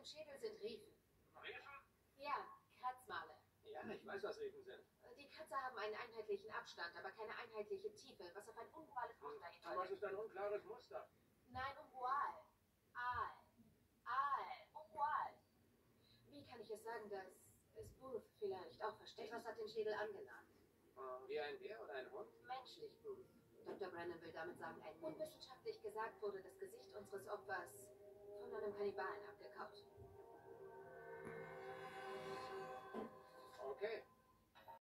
Schädel sind Riefen. Riefen? Ja, Kratzmale. Ja, ich weiß, was Riefen sind. Die Kratzer haben einen einheitlichen Abstand, aber keine einheitliche Tiefe, was auf ein unguales Muster Aber was hindeutet. ist ein unklares Muster? Nein, ungual. Aal. Aal. Ungual. Wie kann ich es sagen, dass es Booth vielleicht auch versteht? Etwas hat den Schädel angenagt. Wie ein Bär oder ein Hund? Menschlich, Booth. Dr. Brennan will damit sagen, ein unwissenschaftlich gesagt wurde das Gesicht unseres Opfers von einem Kannibalen abgekaut. Okay.